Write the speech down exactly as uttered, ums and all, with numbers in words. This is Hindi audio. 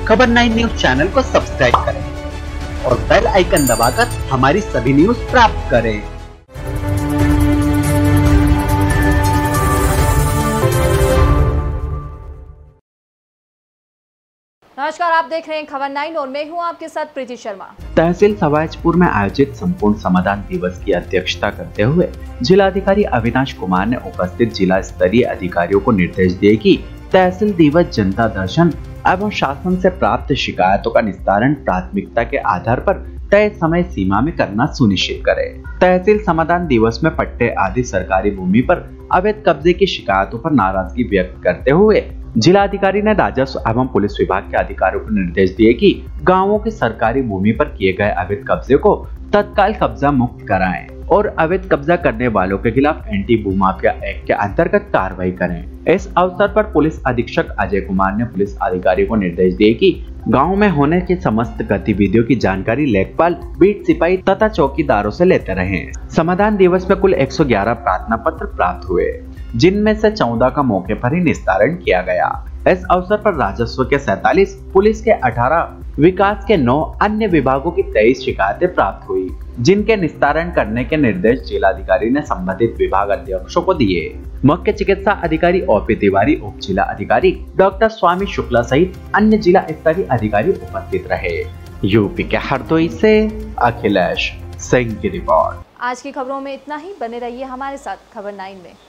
खबर नाइन न्यूज चैनल को सब्सक्राइब करें और बेल आइकन दबाकर हमारी सभी न्यूज प्राप्त करें। नमस्कार, आप देख रहे हैं खबर नाइन और मैं हूं आपके साथ प्रीति शर्मा। तहसील सवाजपुर में आयोजित संपूर्ण समाधान दिवस की अध्यक्षता करते हुए जिलाधिकारी अविनाश कुमार ने उपस्थित जिला स्तरीय अधिकारियों को निर्देश दिए कि तहसील दिवस जनता दर्शन एवं शासन से प्राप्त शिकायतों का निस्तारण प्राथमिकता के आधार पर तय समय सीमा में करना सुनिश्चित करें। तहसील समाधान दिवस में पट्टे आदि सरकारी भूमि पर अवैध कब्जे की शिकायतों पर नाराजगी व्यक्त करते हुए जिलाधिकारी ने राजस्व एवं पुलिस विभाग के अधिकारियों को निर्देश दिए कि गांवों की सरकारी भूमि पर किए गए अवैध कब्जे को तत्काल कब्जा मुक्त कराएं और अवैध कब्जा करने वालों के खिलाफ एंटी भूमाफिया एक्ट के अंतर्गत कार्रवाई करें। इस अवसर पर पुलिस अधीक्षक अजय कुमार ने पुलिस अधिकारियों को निर्देश दिए कि गांव में होने की समस्त गतिविधियों की जानकारी लेखपाल, बीट सिपाही तथा चौकीदारों से लेते रहें। समाधान दिवस में कुल एक सौ ग्यारह प्रार्थना पत्र प्राप्त हुए, जिनमें से चौदह का मौके पर ही निस्तारण किया गया। इस अवसर पर राजस्व के सैतालीस, पुलिस के अठारह, विकास के नौ, अन्य विभागों की तेईस शिकायतें प्राप्त हुई, जिनके निस्तारण करने के निर्देश जिलाधिकारी ने संबंधित विभाग अध्यक्षों को दिए। मुख्य चिकित्सा अधिकारी ओपी तिवारी, उप जिला अधिकारी डॉक्टर स्वामी शुक्ला सहित अन्य जिला स्तरीय अधिकारी उपस्थित रहे। यूपी के हरदोई से अखिलेश सिंह की रिपोर्ट। आज की खबरों में इतना ही, बने रहिए हमारे साथ खबर नाइन में।